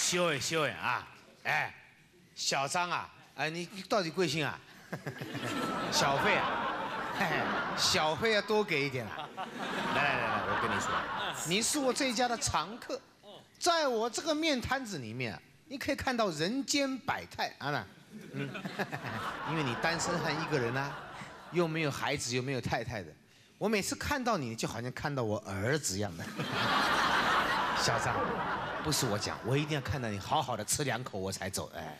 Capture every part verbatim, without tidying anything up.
修诶修诶啊！哎，小张啊，哎，你到底贵姓啊？小费啊，嘿嘿，小费要多给一点啊！来来来来，我跟你说，你是我这一家的常客，在我这个面摊子里面啊，你可以看到人间百态啊那，嗯，因为你单身汉一个人啊，又没有孩子，又没有太太的，我每次看到你，就好像看到我儿子一样的。小张，不是我讲，我一定要看到你好好的吃两口我才走，哎，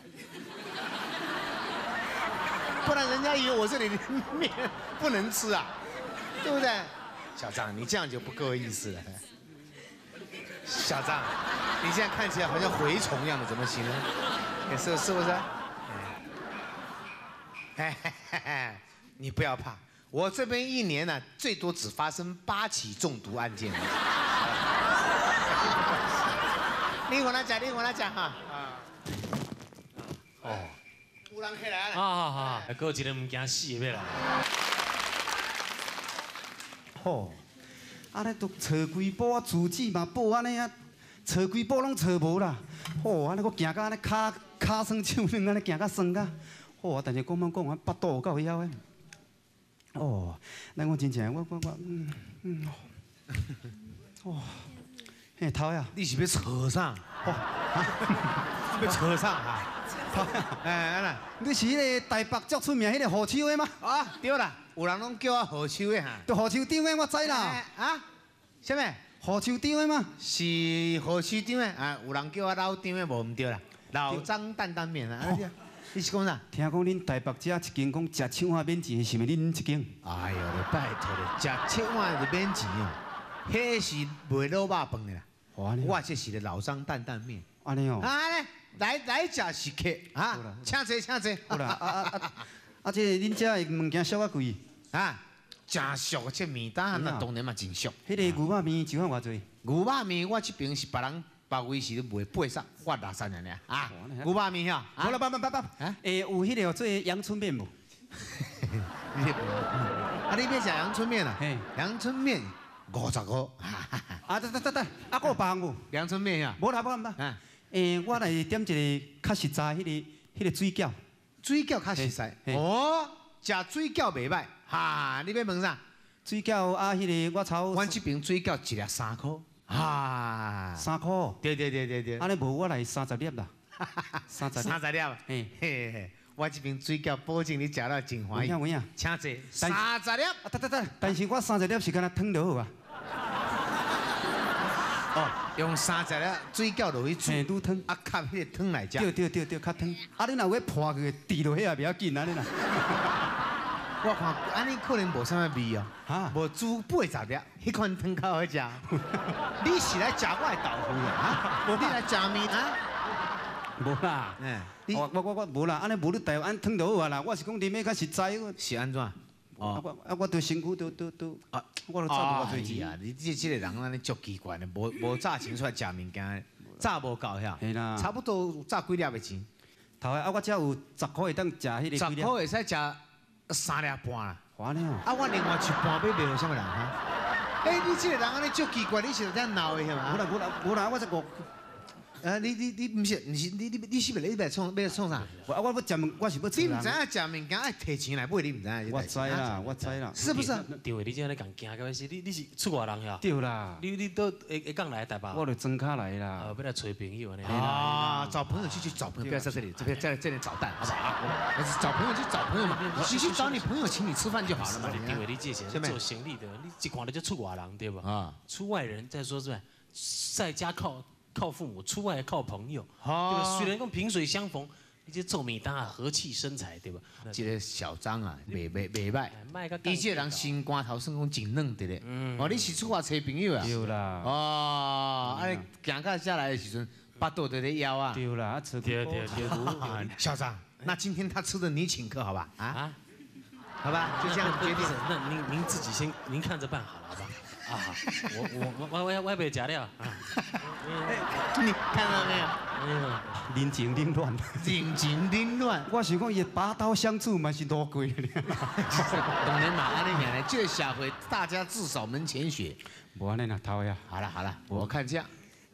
不然人家以为我这里的面不能吃啊，对不对？小张，你这样就不够意思了。小张，你这样看起来好像蛔虫一样的，怎么行呢？是是不是？哎，你不要怕，我这边一年呢、啊，最多只发生八起中毒案件。你跟他讲，你跟他讲哈。啊。哦。有人起来了。 好好好，还有一个物件死要来。 吼，安尼都找几步啊，自己嘛报安尼啊，找几步拢找无啦。吼，安尼我行到安尼骹骹酸手软，安尼行到酸甲。吼，但是讲莫讲，我巴肚有够枵诶。哦，那我真正我我我嗯嗯哦。哦嘿，头呀！ 你是要扯上？哦，要扯上啊！头呀！哎，安啦， 你是迄个台北足出名迄个何秋的吗？ 啊，对啦，有人拢叫我何秋的哈。 就何秋长的，我知啦。 啊？什么？ 何秋长的吗？ 是何秋长的啊？有人叫我老长的，无唔对啦。老张担担面啊！你是讲啥？ 听讲恁台北这一间讲食青蛙免钱，是咪恁一间？ 哎呦，拜托咧，食青蛙就免钱哦，迄是卖老肉饭的啦。我这是老张担担面。 安尼哦。 啊来来来食是客啊，请坐请坐。 好啦，啊啊啊啊！这恁遮的物件俗啊贵啊，真俗，这面单那当然嘛真俗。 迄个牛肉面就按偌济？ 牛肉面我这边是别人别位是卖八十，我六十尔尔啊。牛肉面哈？ 好了，不不不不，啊，诶，有迄个做阳春面无？ 啊，你要食阳春面啊？嘿，阳春面。五十五， 啊，得得得得，啊，有别项无？ 阳春面呀？ 无啦，无啦，啊，诶，我来点一个较实在，迄个迄个水饺， 水饺较实在。哦，食水饺袂歹，哈，你要问啥？ 水饺啊，迄个我炒。 阮这边水饺一粒三块，哈， 三块。 对对对对对。 安尼无我来三十粒啦， 三十三十粒，嘿嘿嘿。我这边水饺保证你食到真欢喜。 有影有影， 请坐。三十粒， 啊，得得得，但是我三十粒是干那汤就好啊。 哦，用三十粒水饺落去煮， 嘿，卤汤， 啊，吸迄个汤来食。 对对对对，较汤。啊，你若要破去，滴落去也袂要紧啊，你若。 我看安尼可能无啥物味哦， 哈， 无煮八十粒，迄款汤较好食。你是来食我的豆腐的啊？无你来食面啊？ 无啦，嗯，我我我我无啦，安尼无你台湾汤就好啊啦。我是讲啉的较实在。 是安怎？ 哦，我啊我对身躯都都都啊，我都早无偌济啊！你这这个人安尼足奇怪的，无无早前出来食物件，早无够遐。 系啦， 差不多早几粒的钱。 头啊，我只有十块会当食迄个。 十块会使食三粒半啦。 哇了！ 啊，我另外一半要卖给什么人哈？哎，你这个人安尼足奇怪，你是这样闹的是嘛？ 无啦无啦无啦，我这个。 啊，你你你不是，你是你你你是不是你来创要创啥？ 我我要食，我是要。 你唔知影食物件爱摕钱来买，你唔知影？ 我知啦，我知啦。 是不是？ 对，你这样咧讲惊到是，你你是出外人呀？ 对啦。 你你都会会讲来台北？ 我就装卡来啦。 啊，要来找朋友呢。 啊，找朋友去去找朋友，不要在这里，这边在这里找蛋，好不好？找朋友去找朋友嘛，你去找你朋友请你吃饭就好了嘛。 对，你这些是做生意的，你一看到就出外人对吧？啊，出外人再说是吧？在家靠。靠父母，出外靠朋友，对吧？虽然讲萍水相逢，你这做米单和气生财，对吧？ 这个小张啊，袂袂袂歹，伊这人心肝头算讲真软的咧。哦，你是出外找朋友啊？ 对啦。 哦，啊，行到下来的时阵，巴肚都在腰啊。 对啦，吃对对对。 小张，那今天他吃的你请客好吧？啊？好吧，就这样决定。 那您您自己先，您看着办好了，好吧？啊，我我我我我袂食了啊！ 你看到没有？ 嗯，人情冷暖， 人情冷暖。 我想讲，伊拔刀相助嘛是多贵的。 当然嘛，安尼讲呢，这个社会大家自扫门前雪。 无安尼啦，头呀。 好了好了，我看这样，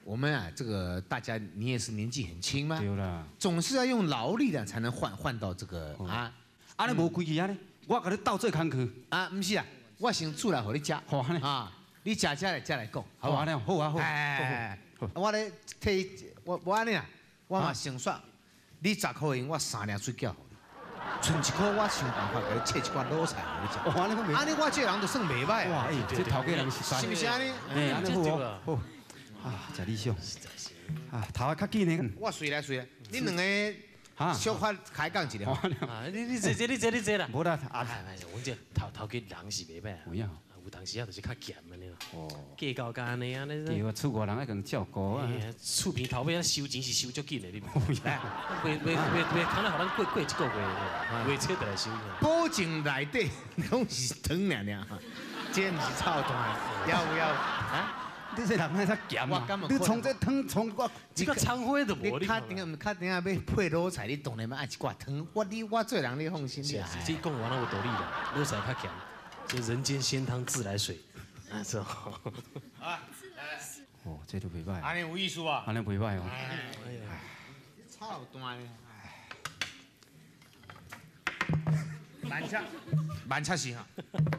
我们啊，这个大家你也是年纪很轻嘛， 对啦， 总是要用劳力的才能换换到这个啊。 安尼无规矩安尼，我甲你斗做工课。 啊，不是啊，我先煮来给你吃。 好安尼啊，你食食来再来讲，好不好？ 好安尼好啊好。 哎，我咧替我我安尼啊，我嘛先算，你十块银，我三粒水饺给你，剩一块我想办法给你切一罐卤菜给你吃。 哦，安尼我袂。 安尼我这人就算袂歹。 哇，哎，这头家人是是不是安尼？ 哎，安尼好哦。好。啊，真理想。啊，头啊较紧呢。 我随来随来，你两个啊，小可开讲一下。 啊，你你坐坐你坐你坐啦。 无啦，啊， 阮这头头家人是袂歹啊。 有影。 有当时啊，就是较咸安尼咯。哦。计较甲安尼安尼。 对啊，厝外人爱共照顾啊。 厝边头尾啊收钱是收足紧的，你。来，袂袂袂袂，可能互咱过过一个月，月初就来收。 保证内底拢是糖尔尔，这毋是臭蛋，要不要？啊？ 你这人那才咸啊！你从这汤从我这个葱花都无你。你确定确定要配卤菜，你当然要爱一挂汤。我你我做人你放心。是是，这讲完了有道理啦。卤菜较咸，就人间鲜汤自来水。啊，这好。啊，来来。 哦，这都袂歹。 安尼有意思啊？ 安尼袂歹哦。 哎呀，臭蛋嘞！慢吃，慢吃是哈。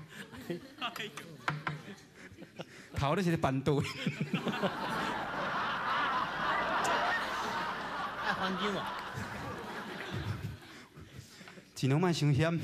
头你是咧板豆。 爱环境哦。 尽量莫伤险。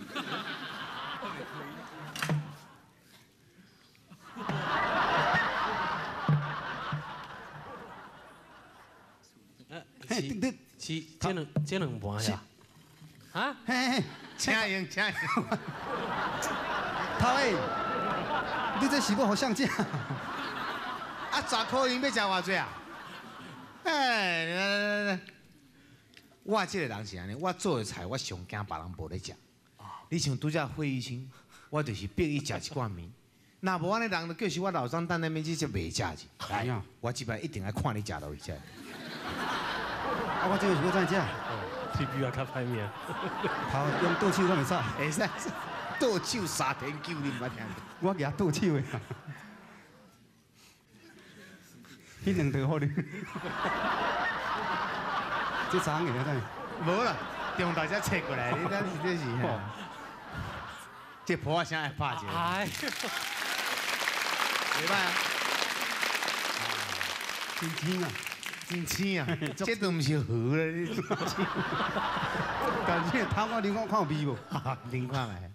嘿，你是这两这两盘呀？啊？ 嘿嘿， 请用请用。 头诶。你这是要互相借？ 啊，十块银要食偌济啊？哎，来来来，我这个人是安尼，我做的菜我上惊别人无咧食。你像拄则费玉清，我就是逼伊食一罐面。若无安尼，人就叫是我老张等那边去就袂食去。来，我这摆一定要看你食落去才。 啊，我这个是要怎食？ 你比我较歹命。 头用倒手我袂使。 会使。倒手三天九你捌听？ 我举倒手的。迄两条好你。这三个了怎？ 无啦，中昼才切过来，你咱是这是。这破啊声爱拍者。哎。袂歹啊。 真青啊！ 真青啊！这都毋是河了，你。 但是头我你我看有味无？ 恁看来。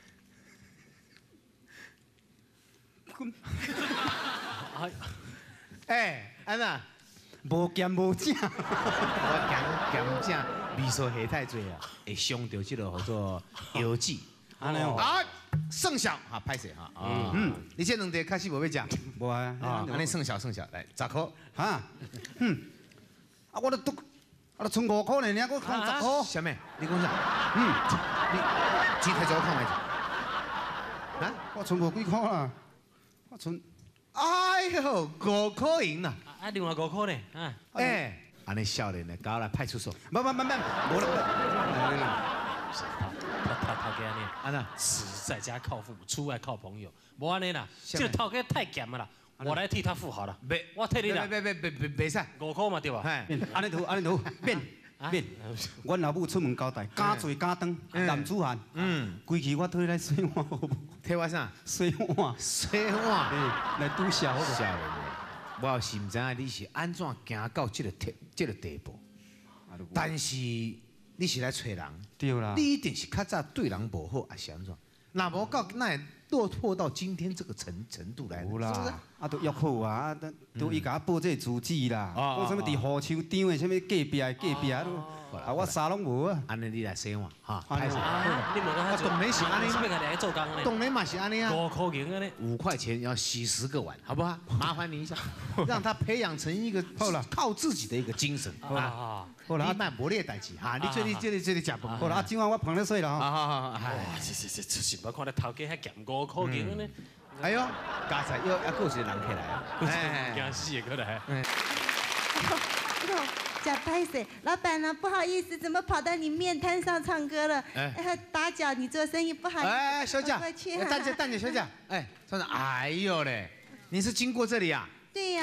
哎，安娜， 无咸无正。 我咸咸正味素下太多啊，会伤到这个叫做腰肌。 安尼哦。 啊，剩小哈，歹势哈。嗯嗯，你这两题开始无要食？ 无啊。 啊，安尼剩小剩小，来十块。 哈？嗯。啊，我都都，啊，都剩五块呢，你还给我看十块？ 什么？你讲啥？嗯，你钱摕走看卖者。 啊？我剩无几块啦。我剩， 哎呦，五块银呐！ 啊，另外五块呢？啊， 哎，安尼少年呢，搞来派出所。 不不不不，无啦。 头头头家呢？ 安娜， 死在家靠父母，出外靠朋友，无安尼啦。这个头家太咸了啦，我来替他付好了。别，我替你啦。 别别别别别使， 五块嘛对吧？ 安尼图安尼图变。免，阮老母出门交代，敢做敢当，男子汉。嗯，规矩我替你来洗碗好无？ 替我啥？ 洗碗。 洗碗。 来拄笑好无？ 笑咧，我是毋知影你是安怎行到这个地这个地步，但是你是来找人， 对啦， 你一定是较早对人无好，还是安怎？若无到那落魄到今天这个程程度来， 有啦，啊都约好啊，都都伊甲我报这个主旨啦，讲什么伫河秋场的什么隔壁的隔壁啊，啊我啥拢无啊。 安尼你来洗碗哈， 歹势。你问我当然是安尼， 是要甲你做工呢？ 当然嘛是安尼啊。 五块银安尼， 五块钱要洗十个碗，好不好？麻烦你一下，让他培养成一个靠自己的一个精神啊。好了，你慢无你的代志哈，你这里这里这里食饭。 好了，啊，今晚我捧咧水啦哈。好好好， 哇，这这这这是无看到头家还咸五块银呢。 哎呦，刚才又又有一个人起来啊！ 哎，惊死也过来。嗯。 哦，假拍谁？老板呢？不好意思，怎么跑到你面摊上唱歌了？哎，打搅你做生意，不好意思。 哎，小姐， 过去。 大姐，大姐，小姐，哎，厂长，哎呦嘞，你是经过这里啊？ 对呀。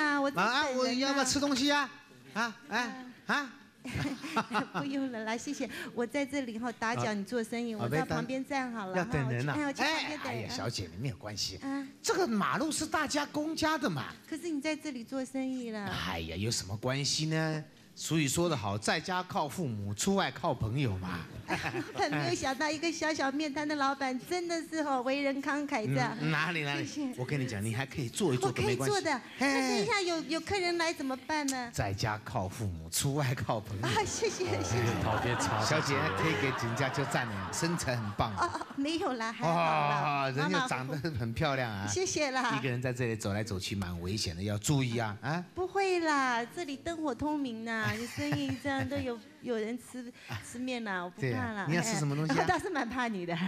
啊，我在啊， 等人我要不要吃东西啊？啊，哎啊。 不用了啦，谢谢。我在这里哈打搅你做生意，我到旁边站好了。 要等人呐。 哎，我去旁边等人。 哎呀，小姐，你没有关系。 啊， 这个马路是大家公家的嘛。 可是你在这里做生意了。 哎呀，有什么关系呢？俗语说得好，在家靠父母，出外靠朋友嘛。 很没有想到，一个小小面摊的老板，真的是哦为人慷慨这样。 嗯、哪里哪里？我跟你讲，你还可以做一做都没关系。 我可以做的。那等一下有有客人来怎么办呢？ 在家靠父母，出外靠朋友。 啊，谢谢谢谢。 讨别吵。 小姐可以给人家就赞了，身材很棒。 哦，没有啦，还好啦。 人家长得很漂亮啊。 谢谢啦。 一个人在这里走来走去，蛮危险的，要注意啊啊！ 不会啦，这里灯火通明呐，你生意这样都有有人吃吃面啦，我不怕啦。 你要吃什么东西啊？ 我倒是蛮怕你的。没有。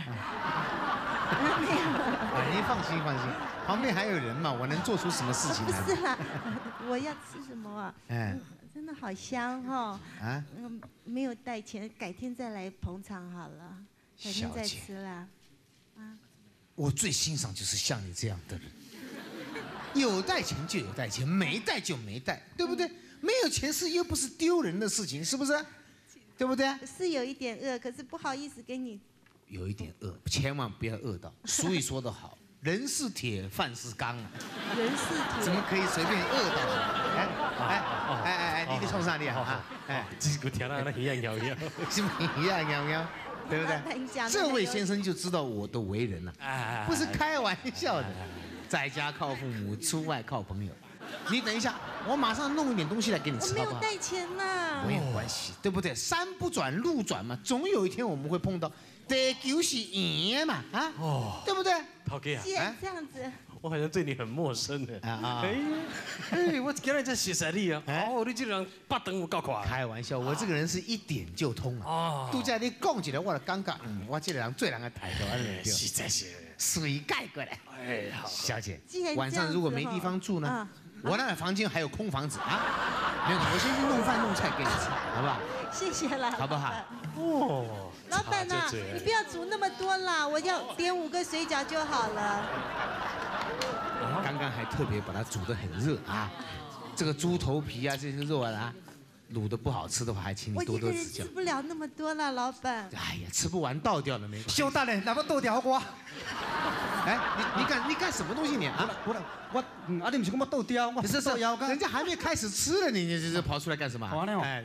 你放心放心，旁边还有人嘛，我能做出什么事情来？ 不是啦，我要吃什么啊？嗯，真的好香哈。啊？嗯，没有带钱，改天再来捧场好了，改天再吃啦。 啊？我最欣赏就是像你这样的人，有带钱就有带钱，没带就没带，对不对？没有钱是又不是丢人的事情，是不是？对不对？ 是有一点饿，可是不好意思给你。 有一点饿，千万不要饿到。俗语说得好，人是铁，饭是钢啊。 人是铁， 怎么可以随便饿到？哎哎哎哎哎，你在冲啥的啊？ 哎，这个听到那一样摇摇， 是不一样摇摇？对不对？这位先生就知道我的为人了，不是开玩笑的。在家靠父母，出外靠朋友。你等一下，我马上弄一点东西来给你吃，好不好？ 我没有带钱呐。 没有关系，对不对？山不转路转嘛，总有一天我们会碰到。地球是圆的嘛，啊，哦，对不对？ 陶哥啊， 既然这样子， 我好像对你很陌生呢。啊啊！哎，哎，我今日才熟悉你啊。哦，你这个人八等有够快。 开玩笑，我这个人是一点就通啊。哦。都在你讲起来，我就感觉，嗯，我这个人最人的态度，安尼对。 实在是。 水盖过来。哎，好。小姐，晚上如果没地方住呢？我那房间还有空房子啊。没有，我先去弄饭弄菜给你吃，好不好？ 谢谢了， 好不好？ 哦。老板呐，你不要煮那么多啦，我要点五个水饺就好了。 刚刚还特别把它煮得很热啊，这个猪头皮啊，这些肉啊，卤得不好吃的话，还请你多多指教。 我一个人吃不了那么多了，老板。 哎呀，吃不完倒掉了没关系。 小大人，哪不倒掉我？ 哎，你你干你干什么东西你啊？ 我我嗯，啊你不是讲我倒掉，我是是，人家还没开始吃了，你你这这跑出来干什么？ 哎。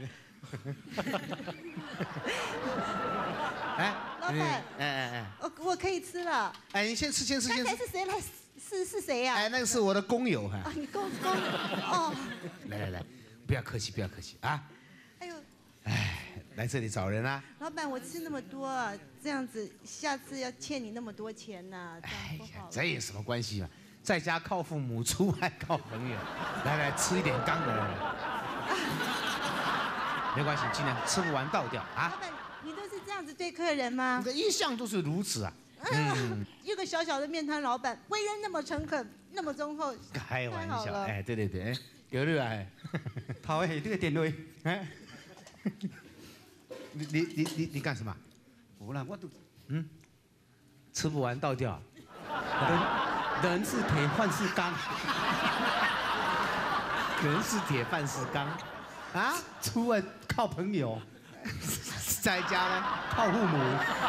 哎，老板，哎哎哎，我我可以吃了。 哎，你先吃，先吃，先吃。 刚才是谁来？是是谁呀？ 哎，那个是我的工友哈。 啊，你工工哦。 来来来，不要客气，不要客气啊。哎呦。哎，来这里找人啊。 老板，我吃那么多，这样子，下次要欠你那么多钱呢，这样不好。 这有什么关系啊？在家靠父母，出外靠朋友。来来，吃一点刚的。没关系，尽量吃不完倒掉啊。 老板，你都是这样子对客人吗？ 你的一向都是如此啊。 嗯，一个小小的面摊老板，为人那么诚恳，那么忠厚。 开玩笑，哎，对对对，有热哎， 头的这个点位，哎， 你你你你你干什么？ 无啦，我都嗯，吃不完倒掉。 人人是铁，饭是钢。 人是铁，饭是钢。啊， 出外靠朋友， 在家呢靠父母。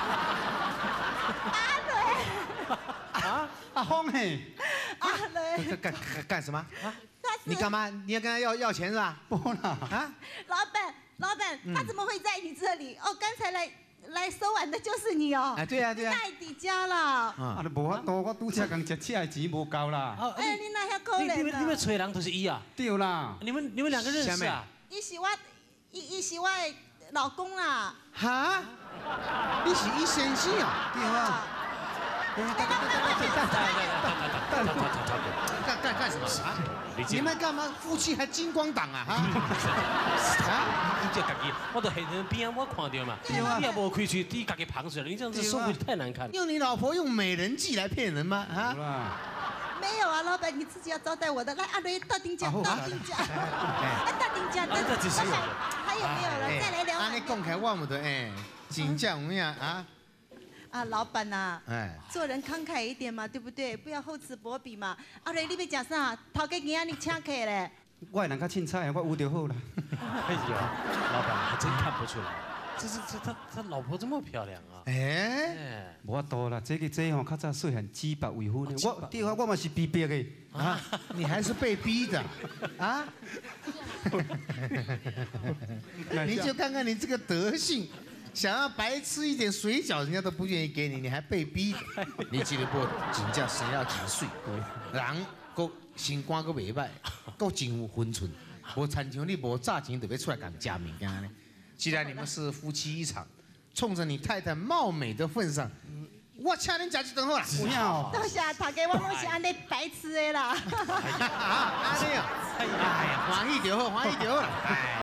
阿雷， 啊，阿峰嘿， 阿雷， 干干干什么？啊？你干嘛？你要跟他要要钱是吧？ 不啦， 啊？老板，老板，他怎么会在你这里？哦，刚才来来收碗的就是你哦。 哎，对呀对呀。 太底家了。 啊，你无法度，我拄则讲吃车的钱无够啦。 哎，你哪遐可怜？ 你们你们吹人都是一啊？ 对啦。 你们你们两个认识啊？ 伊是我，伊伊是我的老公啦。 哈？你是伊先生啊？ 对啊。 干干干什么啊？你们干嘛？夫妻还金光党啊？哈？ 啊？你这家己，我都现在边我看到嘛，你也无开嘴，你家己捧出来，你这样子收费太难看。 用你老婆用美人计来骗人吗？啊？ 没有啊，老板，你自己要招待我的。来，阿雷到丁家，到丁家，哎，到丁家，到丁家，还有没有了？再来两碗。 阿你讲开我们的哎，真正有影啊？ 啊，老板呐，哎，做人慷慨一点嘛，对不对？不要厚此薄彼嘛。阿瑞，你要吃啥？头家今仔日请客嘞。 我人较凊彩，我有就好了。 哎呀，老板还真看不出来，这是这他他老婆这么漂亮啊！ 哎，无法度啦，这个这吼较早细汉指白未婚的，我对啊，我嘛是被逼的啊，你还是被逼的啊？你就看看你这个德性。 想要白吃一点水饺，人家都不愿意给你，你还被逼。你记得不？真正生了真水，人个心肝个袂歹，个真有分寸。无亲像你无炸钱就要出来共食物件呢。既然你们是夫妻一场，冲着你太太貌美的份上，我请恁食一顿好啦。 有影。 多谢大家，我拢是安尼白痴的啦。 啊，安尼啊，哎呀，欢喜就好，欢喜就好啦。哎。